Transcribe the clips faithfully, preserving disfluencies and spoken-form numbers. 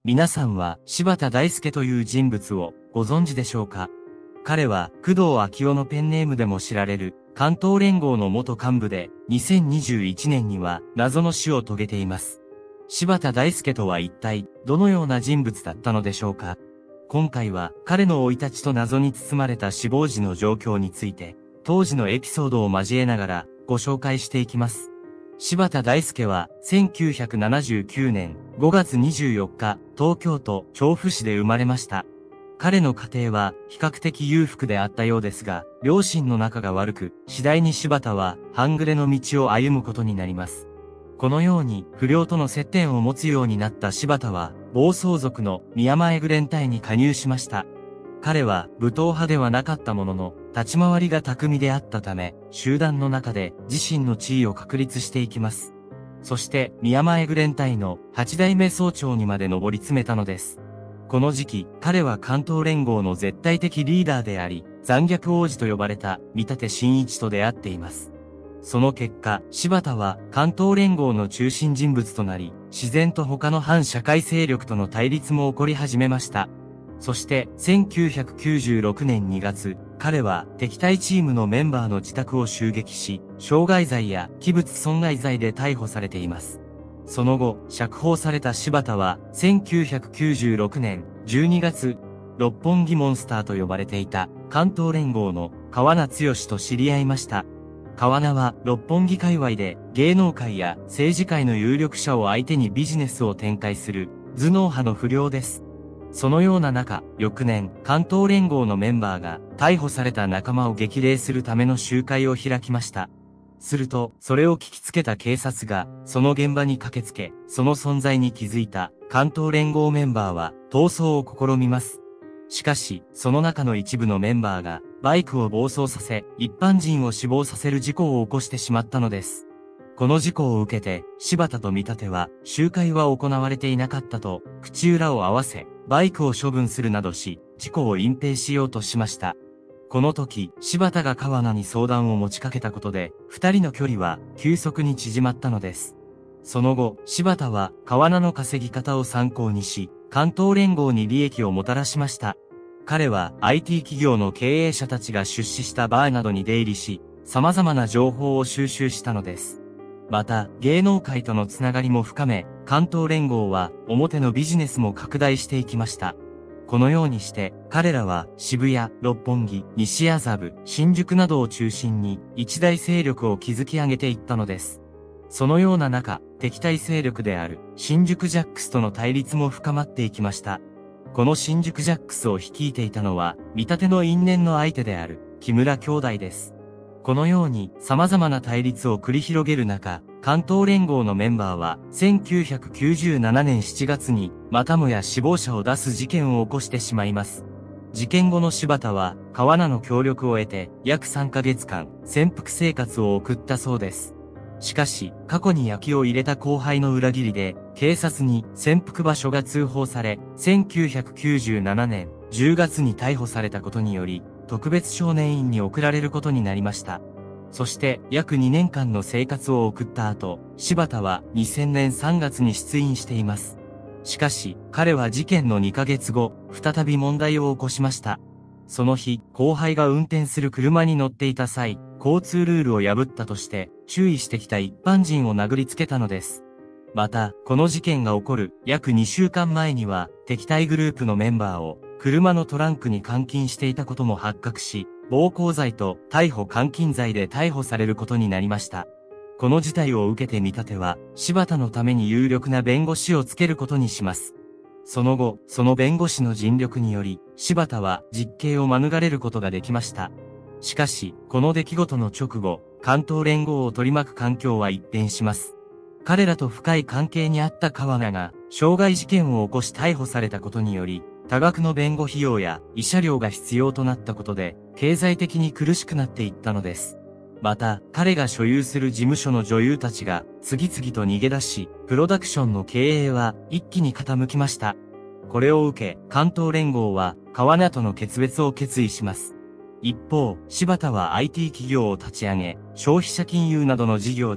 皆さんは柴田大輔という人物をご存知でしょうか？彼は工藤昭夫のペンネームでも知られる関東連合の元幹部で、にせんにじゅういちねんには謎の死を遂げています。柴田大輔とは一体どのような人物だったのでしょうか？今回は彼の生い立ちと謎に包まれた死亡時の状況について、当時のエピソードを交えながらご紹介していきます。柴田大輔はせんきゅうひゃくななじゅうきゅうねんごがつにじゅうよっか、東京都調布市で生まれました。彼の家庭は比較的裕福であったようですが、両親の仲が悪く、次第に柴田は半グレの道を歩むことになります。このように不良との接点を持つようになった柴田は、暴走族の宮前愚連隊に加入しました。彼は武闘派ではなかったものの、立ち回りが巧みであったため、集団の中で自身の地位を確立していきます。そして宮前愚連隊のはちだいめ総長にまで上り詰めたのです。この時期、彼は関東連合の絶対的リーダーであり、残虐王子と呼ばれた見立真一と出会っています。その結果、柴田は関東連合の中心人物となり、自然と他の反社会勢力との対立も起こり始めました。そしてせんきゅうひゃくきゅうじゅうろくねんにがつ、彼は敵対チームのメンバーの自宅を襲撃し、傷害罪や器物損害罪で逮捕されています。その後、釈放された柴田はせんきゅうひゃくきゅうじゅうろくねんじゅうにがつ、六本木モンスターと呼ばれていた関東連合の川名剛と知り合いました。川名は六本木界隈で芸能界や政治界の有力者を相手にビジネスを展開する頭脳派の不良です。そのような中、翌年、関東連合のメンバーが逮捕された仲間を激励するための集会を開きました。すると、それを聞きつけた警察が、その現場に駆けつけ、その存在に気づいた関東連合メンバーは逃走を試みます。しかし、その中の一部のメンバーが、バイクを暴走させ、一般人を死亡させる事故を起こしてしまったのです。この事故を受けて、柴田と見立ては、集会は行われていなかったと、口裏を合わせ、バイクを処分するなどし、事故を隠蔽しようとしました。この時、柴田が川名に相談を持ちかけたことで、二人の距離は急速に縮まったのです。その後、柴田は川名の稼ぎ方を参考にし、関東連合に利益をもたらしました。彼は アイティー 企業の経営者たちが出資したバーなどに出入りし、様々な情報を収集したのです。また、芸能界とのつながりも深め、関東連合は表のビジネスも拡大していきました。このようにして、彼らは渋谷、六本木、西麻布、新宿などを中心に一大勢力を築き上げていったのです。そのような中、敵対勢力である新宿ジャックスとの対立も深まっていきました。この新宿ジャックスを率いていたのは、見立ての因縁の相手である木村兄弟です。このように様々な対立を繰り広げる中、関東連合のメンバーはせんきゅうひゃくきゅうじゅうななねんしちがつにまたもや死亡者を出す事件を起こしてしまいます。事件後の柴田は川名の協力を得て約さんかげつかん潜伏生活を送ったそうです。しかし過去に焼きを入れた後輩の裏切りで警察に潜伏場所が通報され、せんきゅうひゃくきゅうじゅうななねんじゅうがつに逮捕されたことにより特別少年院に送られることになりました。そして約にねんかんの生活を送った後、柴田はにせんねんさんがつに出院しています。しかし、彼は事件のにかげつご、再び問題を起こしました。その日、後輩が運転する車に乗っていた際、交通ルールを破ったとして、注意してきた一般人を殴りつけたのです。また、この事件が起こる約にしゅうかんまえには、敵対グループのメンバーを車のトランクに監禁していたことも発覚し、暴行罪と逮捕監禁罪で逮捕されることになりました。この事態を受けて見立ては、柴田のために有力な弁護士をつけることにします。その後、その弁護士の尽力により、柴田は実刑を免れることができました。しかし、この出来事の直後、関東連合を取り巻く環境は一変します。彼らと深い関係にあった川名が、傷害事件を起こし逮捕されたことにより、多額の弁護費用や慰謝料が必要となったことで、経済的に苦しくなっていったのです。また、彼が所有する事務所の女優たちが次々と逃げ出し、プロダクションの経営は一気に傾きました。これを受け、関東連合は川名との決別を決意します。一方、柴田は アイティー 企業を立ち上げ、消費者金融などの事業で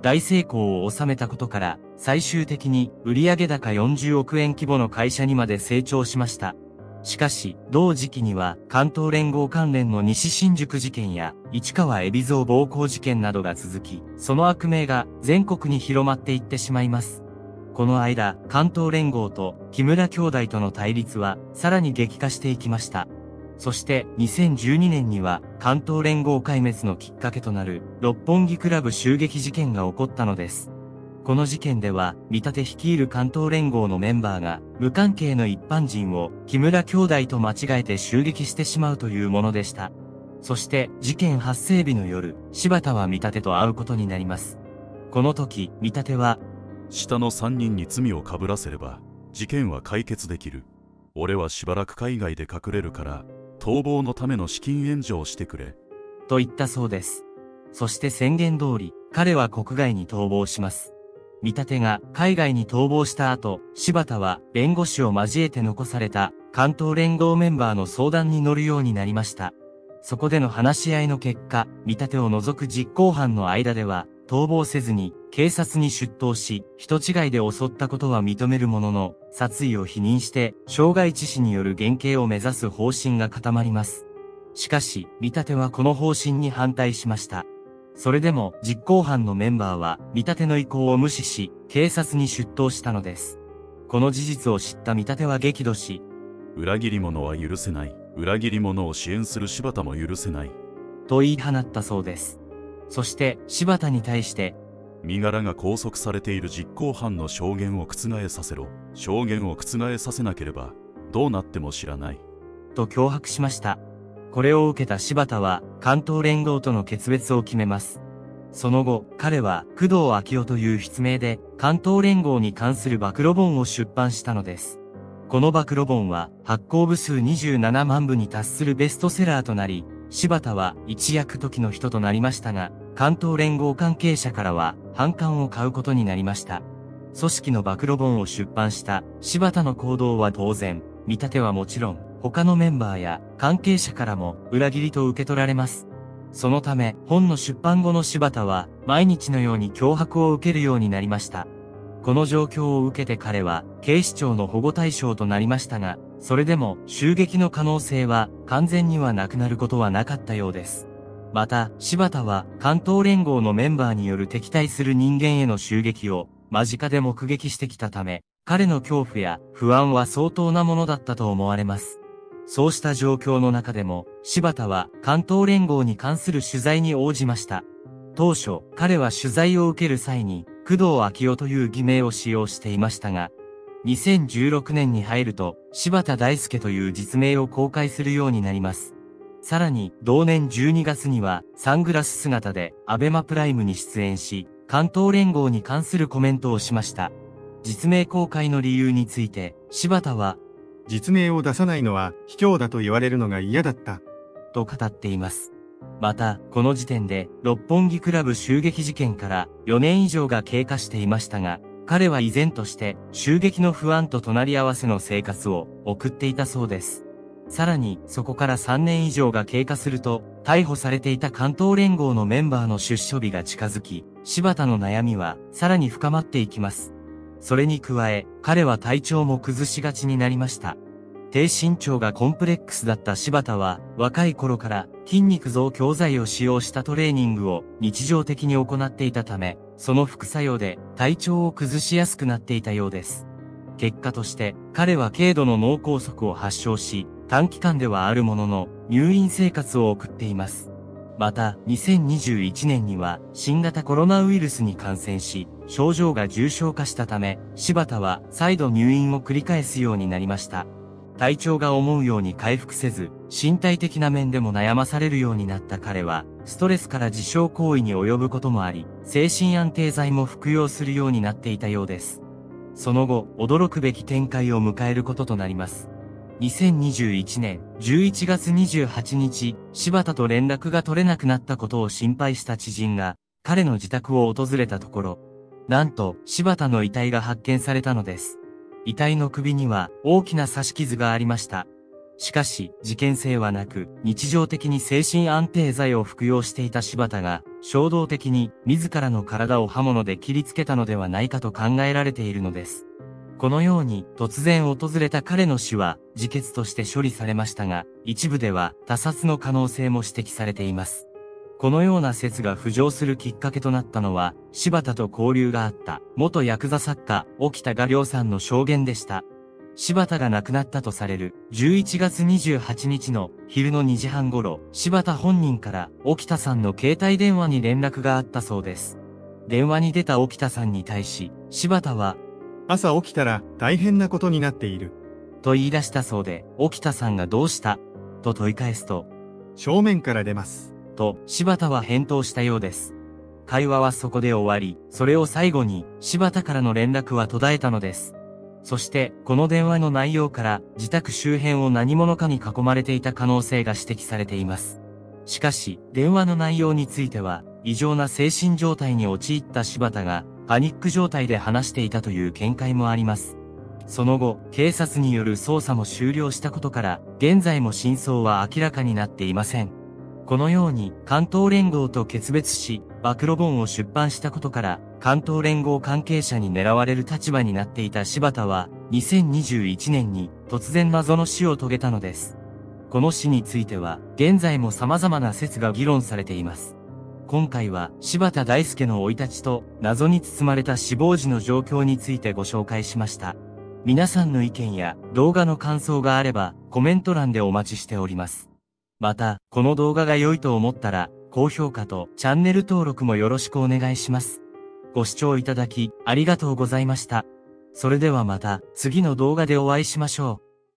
大成功を収めたことから、最終的に売上高よんじゅうおくえん規模の会社にまで成長しました。しかし、同時期には関東連合関連の西新宿事件や市川海老蔵暴行事件などが続き、その悪名が全国に広まっていってしまいます。この間、関東連合と木村兄弟との対立はさらに激化していきました。そしてにせんじゅうにねんには関東連合壊滅のきっかけとなる六本木クラブ襲撃事件が起こったのです。この事件では、見立率いる関東連合のメンバーが、無関係の一般人を木村兄弟と間違えて襲撃してしまうというものでした。そして、事件発生日の夜、柴田は見立と会うことになります。この時、見立は、 下のさんにんに罪をかぶらせれば、事件は解決できる。俺はしばらく海外で隠れるから、逃亡のための資金援助をしてくれ。 と言ったそうです。そして宣言通り、彼は国外に逃亡します。見立が海外に逃亡した後、柴田は弁護士を交えて残された関東連合メンバーの相談に乗るようになりました。そこでの話し合いの結果、見立を除く実行犯の間では、逃亡せずに警察に出頭し、人違いで襲ったことは認めるものの、殺意を否認して、傷害致死による減刑を目指す方針が固まります。しかし、見立はこの方針に反対しました。それでも実行犯のメンバーは見立の意向を無視し、警察に出頭したのです。この事実を知った見立は激怒し、 裏切り者は許せない。裏切り者を支援する柴田も許せない。 と言い放ったそうです。そして柴田に対して、 身柄が拘束されている実行犯の証言を覆させろ。証言を覆させなければ、どうなっても知らない。 と脅迫しました。これを受けた柴田は関東連合との決別を決めます。その後、彼は工藤昭夫という筆名で関東連合に関する暴露本を出版したのです。この暴露本は発行部数にじゅうななまんぶに達するベストセラーとなり、柴田は一躍時の人となりましたが、関東連合関係者からは反感を買うことになりました。組織の暴露本を出版した柴田の行動は当然、見立はもちろん、他のメンバーや関係者からも裏切りと受け取られます。そのため、本の出版後の柴田は毎日のように脅迫を受けるようになりました。この状況を受けて彼は警視庁の保護対象となりましたが、それでも襲撃の可能性は完全にはなくなることはなかったようです。また、柴田は関東連合のメンバーによる敵対する人間への襲撃を間近で目撃してきたため、彼の恐怖や不安は相当なものだったと思われます。そうした状況の中でも、柴田は関東連合に関する取材に応じました。当初、彼は取材を受ける際に、工藤昭夫という偽名を使用していましたが、にせんじゅうろくねんに入ると、柴田大輔という実名を公開するようになります。さらに、同年じゅうにがつには、サングラス姿で、アベマプライムに出演し、関東連合に関するコメントをしました。実名公開の理由について、柴田は、 実名を出さないのは卑怯だと言われるのが嫌だった。 と語っています。また、この時点で、六本木クラブ襲撃事件からよねん以上が経過していましたが、彼は依然として襲撃の不安と隣り合わせの生活を送っていたそうです。さらに、そこからさんねん以上が経過すると、逮捕されていた関東連合のメンバーの出所日が近づき、柴田の悩みはさらに深まっていきます。それに加え、彼は体調も崩しがちになりました。低身長がコンプレックスだった柴田は、若い頃から筋肉増強剤を使用したトレーニングを日常的に行っていたため、その副作用で体調を崩しやすくなっていたようです。結果として、彼は軽度の脳梗塞を発症し、短期間ではあるものの、入院生活を送っています。また、にせんにじゅういちねんには、新型コロナウイルスに感染し、症状が重症化したため、柴田は再度入院を繰り返すようになりました。体調が思うように回復せず、身体的な面でも悩まされるようになった彼は、ストレスから自傷行為に及ぶこともあり、精神安定剤も服用するようになっていたようです。その後、驚くべき展開を迎えることとなります。にせんにじゅういちねんじゅういちがつにじゅうはちにち、柴田と連絡が取れなくなったことを心配した知人が、彼の自宅を訪れたところ、なんと、柴田の遺体が発見されたのです。遺体の首には大きな刺し傷がありました。しかし、事件性はなく、日常的に精神安定剤を服用していた柴田が、 衝動的に自らの体を刃物で切りつけたのではないかと考えられているのです。このように突然訪れた彼の死は自決として処理されましたが、一部では他殺の可能性も指摘されています。このような説が浮上するきっかけとなったのは、柴田と交流があった元ヤクザ作家、沖田画亮さんの証言でした。柴田が亡くなったとされるじゅういちがつにじゅうはちにちの昼のにじはん頃、柴田本人から沖田さんの携帯電話に連絡があったそうです。電話に出た沖田さんに対し、柴田は、 朝起きたら大変なことになっている。 と言い出したそうで、沖田さんがどうしたと問い返すと、 正面から出ます。 と柴田は返答したようです。会話はそこで終わり、それを最後に柴田からの連絡は途絶えたのです。そして、この電話の内容から自宅周辺を何者かに囲まれていた可能性が指摘されています。しかし、電話の内容については、異常な精神状態に陥った柴田が、パニック状態で話していたという見解もあります。その後、警察による捜査も終了したことから、現在も真相は明らかになっていません。このように、関東連合と決別し、暴露本を出版したことから、関東連合関係者に狙われる立場になっていた柴田は、にせんにじゅういちねんに突然謎の死を遂げたのです。この死については、現在も様々な説が議論されています。今回は柴田大輔の生い立ちと謎に包まれた死亡時の状況についてご紹介しました。皆さんの意見や動画の感想があればコメント欄でお待ちしております。また、この動画が良いと思ったら高評価とチャンネル登録もよろしくお願いします。ご視聴いただきありがとうございました。それではまた次の動画でお会いしましょう。